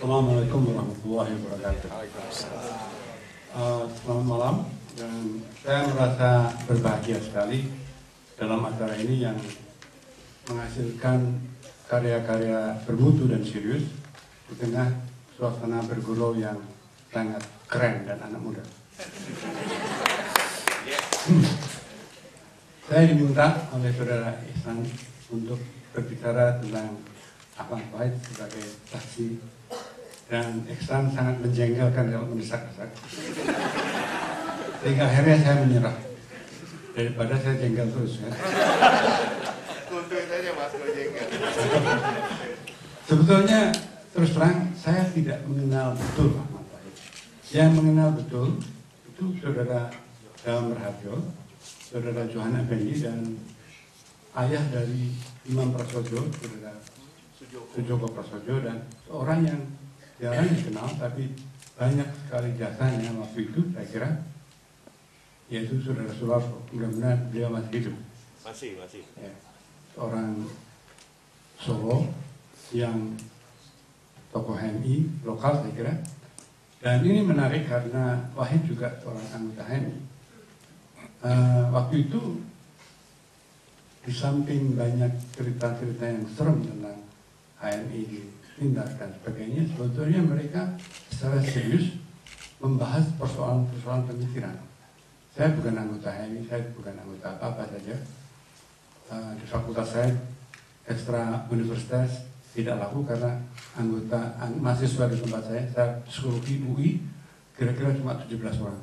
Assalamualaikum warahmatullahi wabarakatuh. Selamat malam, dan saya merasa berbahagia sekali dalam acara ini yang menghasilkan karya-karya bermutu dan serius di tengah suasana bergurau yang sangat keren dan anak muda. Saya diminta oleh Saudara Ihsan untuk berbicara tentang Ahmad Wahid sebagai saksi, dan Ihsan sangat menjengkelkan kalau mendesak-desak. Sehingga akhirnya saya menyerah. Daripada saya jengkel terus ya. Tuntuin aja Mas kalau jengkel. Sebetulnya terus terang saya tidak mengenal betul Ahmad Wahid. Yang mengenal betul itu Saudara Dawam Berharjo, Saudara Johan Effendi, dan ayah dari Imam Prasojo, Saudara Sujoko Prasojo, dan seorang yang jarang dikenal tapi banyak sekali jasanya waktu itu saya kira, yaitu Saudara Sularso. Mudah-mudahan beliau masih hidup. Masih. Ya, seorang Solo yang tokoh HMI lokal saya kira. Dan ini menarik karena Wahid juga seorang anggota HMI. Waktu itu di samping banyak cerita-cerita yang serem tentang HMI ditindak dan sebagainya, sebetulnya mereka secara serius membahas persoalan-persoalan pemikiran. Saya bukan anggota HMI, saya bukan anggota apa-apa saja. Di fakultas saya ekstra universitas tidak laku karena mahasiswa di tempat saya psikologi UI kira-kira cuma 17 orang.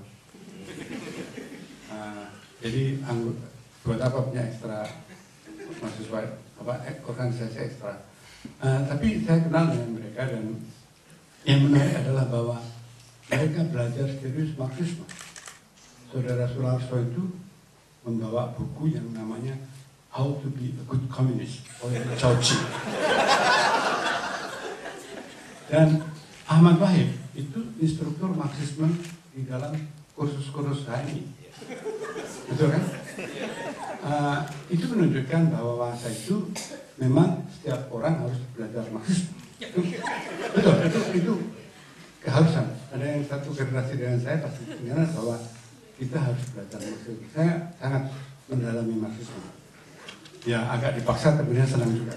Jadi buat apa punya ekstra mahasiswa, organisasi ekstra. Tapi saya kenal dengan mereka, dan yang menarik adalah bahwa mereka belajar serius Marxisme. Saudara Sularso itu membawa buku yang namanya How to be a Good Communist oleh Chauci. Dan Ahmad Wahid itu instruktur Marxisme di dalam kursus-kursus HMI. Betul kan? Itu menunjukkan bahwa bahasa itu memang setiap orang harus belajar Marxisme. Betul, itu keharusan. Ada yang satu generasi dengan saya pasti mengenal bahwa kita harus belajar Marxisme. Saya sangat mendalami Marxisme. Ya agak dipaksa, kemudian senang juga.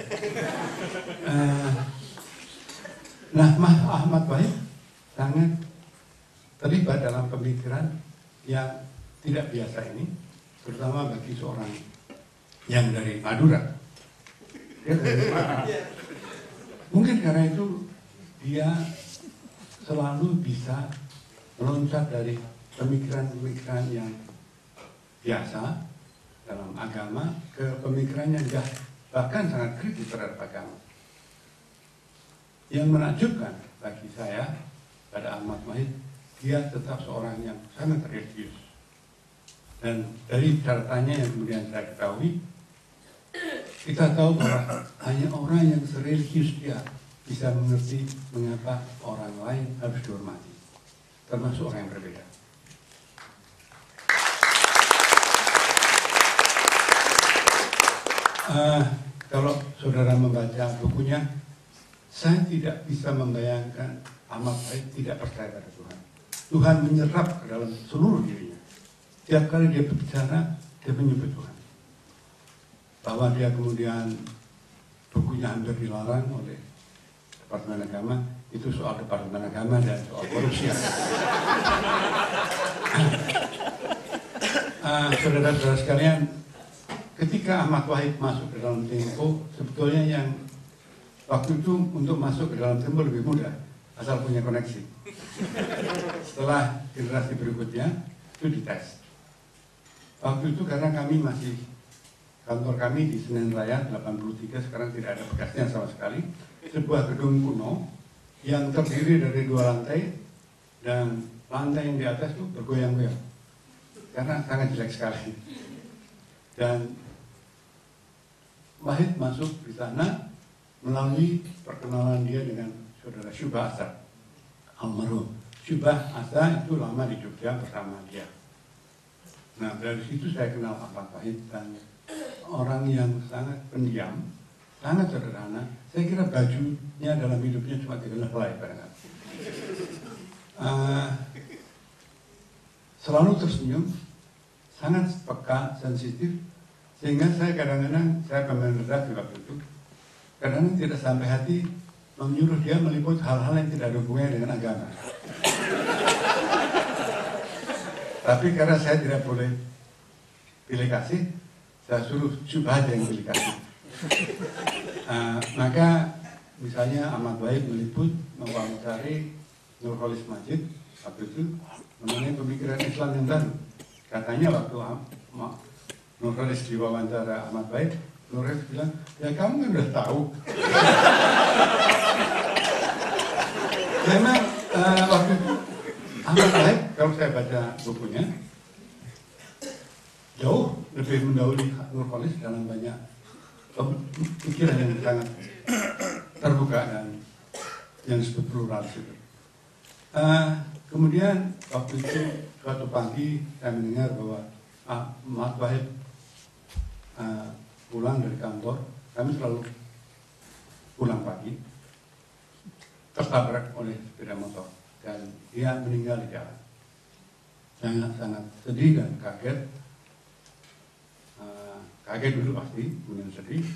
Nah, Ahmad Wahid sangat terlibat dalam pemikiran yang tidak biasa ini, terutama bagi seorang yang dari Madura. Dia dari Madura. Mungkin karena itu dia selalu bisa meloncat dari pemikiran-pemikiran yang biasa dalam agama ke pemikiran yang bahkan sangat kritis terhadap agama. Yang menakjubkan bagi saya pada Ahmad Wahid, dia tetap seorang yang sangat religius. Dan dari catatannya yang kemudian saya ketahui, kita tahu bahwa hanya orang yang sereligius dia bisa mengerti mengapa orang lain harus dihormati, termasuk orang yang berbeda. Kalau saudara membaca bukunya, saya tidak bisa membayangkan Ahmad Wahid tidak percaya pada Tuhan. Tuhan menyerap ke dalam seluruh dirinya. Tiap kali dia berbicara, dia menyebut Tuhan. Bahwa dia kemudian bukunya hampir dilarang oleh Departemen Agama, itu soal Departemen Agama dan soal korupsi. Saudara-saudara sekalian, ketika Ahmad Wahid masuk ke dalam Tempo, sebetulnya yang waktu itu untuk masuk ke dalam Tempo lebih mudah, asal punya koneksi. Setelah generasi berikutnya, itu dites. Waktu itu karena kantor kami di Senen Raya 83, sekarang tidak ada bekasnya sama sekali. Sebuah gedung kuno yang terdiri dari 2 lantai, dan lantai yang di atas itu bergoyang-goyang. Karena sangat jelek sekali. Dan Wahid masuk di sana melalui perkenalan dia dengan saudara Syubah Asa almarhum. Syubah Asa itu lama di Jogja bersama dia. Nah, dari situ saya kenal Ahmad Wahid, dan orang yang sangat pendiam, sangat sederhana. Saya kira bajunya dalam hidupnya cuma 3 helai barangkali. Selalu tersenyum, sangat peka, sensitif, sehingga saya kadang-kadang, saya pemain redaksi waktu itu, kadang-kadang tidak sampai hati menyuruh dia meliput hal-hal yang tidak ada hubungannya dengan agama. Tapi karena saya tidak boleh pilih kasih, saya suruh Syubhat yang pilih kasih. Maka misalnya Ahmad Wahid meliput mewawancari Nurholis Majid waktu itu mengenai pemikiran Islam yang baru. Katanya waktu Nurholis diwawancara Ahmad Wahid, Nurholis bilang, ya kamu kan udah tahu. Memang waktu itu Ahmad Wahid, kalau saya baca bukunya, jauh lebih mendahului Nurholis dalam banyak pikiran yang sangat terbuka dan yang disebut pluralis itu. Kemudian waktu itu suatu pagi saya mendengar bahwa Ahmad Wahid pulang dari kantor. Kami selalu pulang pagi, tertabrak oleh sepeda motor dan dia meninggal di jalan. Sangat sedih dan kaget. Kaget dulu pasti, kemudian sedih.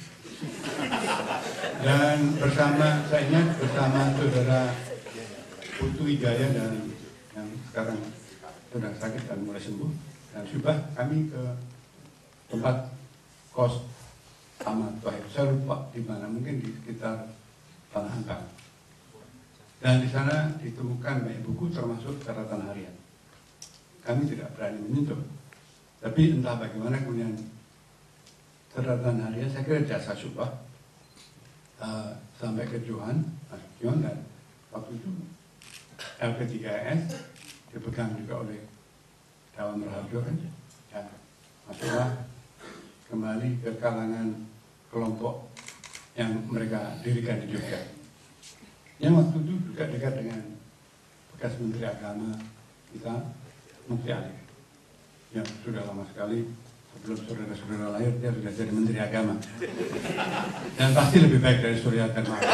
Dan bersama, saya ingat bersama saudara Putu Wijaya dan yang sekarang sudah sakit dan mulai sembuh, dan Syubhat, kami ke tempat kos Ahmad Wahid. Saya lupa di mana, mungkin di sekitar Tanah Angkang. Dan di sana ditemukan banyak buku termasuk catatan harian. Kami tidak berani menyentuh, tapi entah bagaimana kemudian catatan harian, saya kira jasa Syubhat sampai ke Johan dan waktu itu LP3S dipegang juga oleh Dewan Raharjo kan, ya, masuklah kembali ke kalangan kelompok yang mereka dirikan di Jogja. Yang waktu itu juga dekat dengan bekas Menteri Agama kita, Mufti Ali, yang sudah lama sekali. Sebelum saudara-saudara lahir, dia sudah jadi Menteri Agama. Dan pasti lebih baik dari Surya dan Mahfud.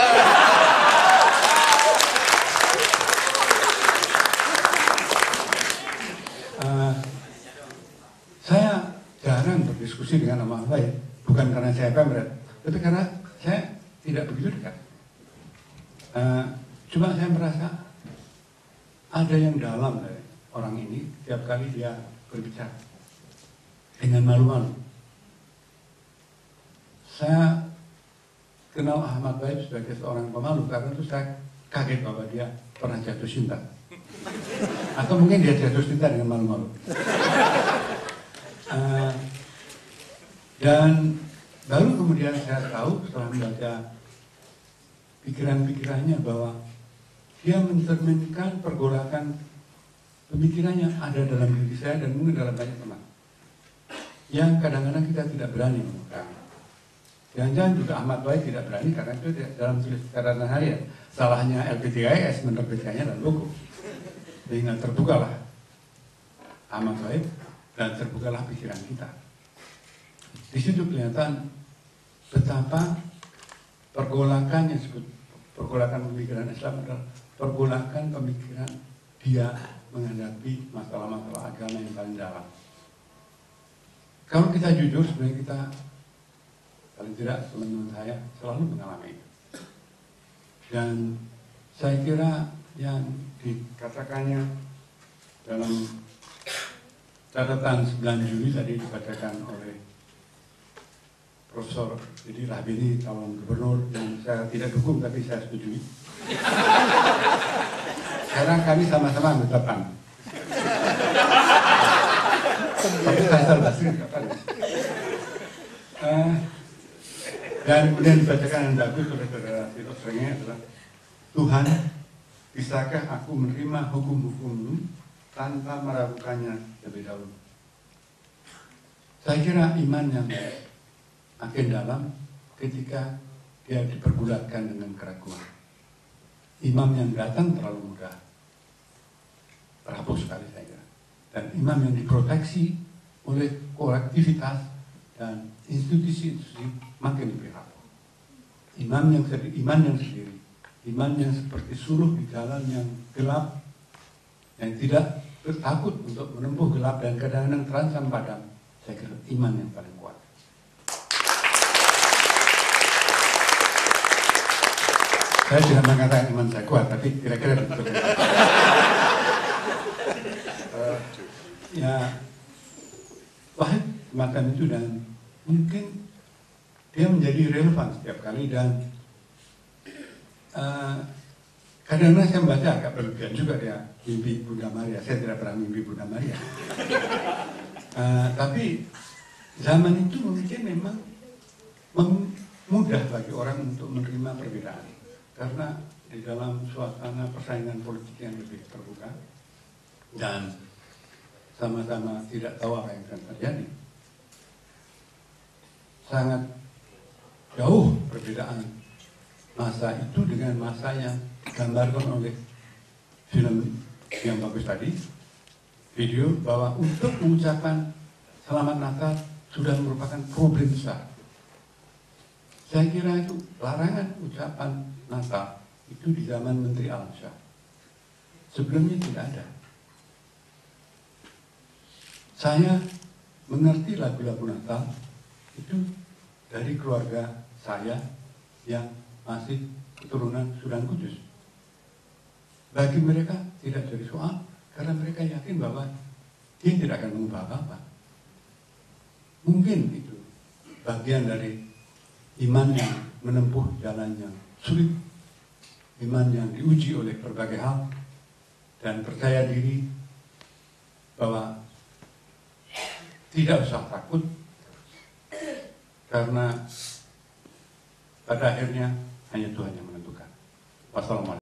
Saya jarang berdiskusi dengan Ahmad Wahid, bukan karena saya pemret, tapi karena saya tidak begitu dekat. Cuma saya merasa ada yang dalam dari orang ini tiap kali dia berbicara dengan malu-malu. Saya kenal Ahmad Wahid sebagai seorang pemalu karena itu saya kaget bahwa dia pernah jatuh cinta. Atau mungkin dia jatuh cinta dengan malu-malu. Dan baru kemudian saya tahu setelah membaca pikiran-pikirannya bahwa dia mencerminkan pergolakan pemikirannya ada dalam diri saya dan mungkin dalam banyak teman yang kadang-kadang kita tidak berani mengungkapkan. Jangan-jangan juga Ahmad Wahid tidak berani karena itu dalam tulis catatan harian. Salahnya LP3S menerbitkannya dalam buku. Sehingga terbukalah Ahmad Wahid dan terbukalah pikiran kita. Di situ kelihatan betapa pergolakan yang disebut pergolakan pemikiran Islam adalah pergolakan pemikiran dia menghadapi masalah-masalah agama yang paling dalam. Kalau kita jujur, sebenarnya kita, paling tidak teman-teman saya selalu mengalami itu. Dan saya kira yang dikatakannya dalam catatan 9 Juli tadi dibacakan oleh Profesor Didi Rahbini, calon gubernur, yang saya tidak dukung tapi saya setujui. Sekarang kami sama-sama anggota PAN. Tapi Faisal Basri kapan? Dan kemudian dibacakan yang bagus oleh saudara Tito Srenge adalah, Tuhan, bisakah aku menerima hukum-hukum-Mu tanpa meragukannya lebih dahulu? Saya kira iman yang makin dalam ketika dia dipergulatkan dengan keraguan. Imam yang datang terlalu mudah terhapus sekali saya kira. Dan imam yang diproteksi oleh kolektivitas dan institusi-institusi makin lebih rapuh. iman yang sendiri, iman yang seperti suluh di jalan yang gelap, yang tidak takut untuk menempuh gelap dan kadang-kadang terancam padam. Saya kira iman yang paling kuat. Saya tidak mengatakan iman saya kuat, tapi kira-kira begitu. Ya, pahit semacam itu, dan mungkin dia menjadi relevan setiap kali. Dan kadang-kadang saya membaca agak berlebihan juga dia mimpi Bunda Maria. Saya tidak pernah mimpi Bunda Maria. Tapi zaman itu mungkin memang mudah bagi orang untuk menerima perbedaan, karena di dalam suasana persaingan politik yang lebih terbuka dan sama-sama tidak tahu apa yang akan terjadi, sangat jauh perbedaan masa itu dengan masa yang digambarkan oleh film yang bagus tadi, video, bahwa untuk mengucapkan Selamat Natal sudah merupakan problem besar. Saya kira itu larangan ucapan Natal itu di zaman Menteri Alamsyah. Sebelumnya tidak ada. Saya mengerti lagu-lagu Natal itu dari keluarga saya yang masih keturunan Sunan Kudus. Bagi mereka tidak jadi soal, karena mereka yakin bahwa dia tidak akan mengubah apa-apa. Mungkin itu bagian dari iman yang menempuh jalan yang sulit, iman yang diuji oleh berbagai hal, dan percaya diri bahwa tidak usah takut, karena pada akhirnya hanya Tuhan yang menentukan. Wassalamualaikum.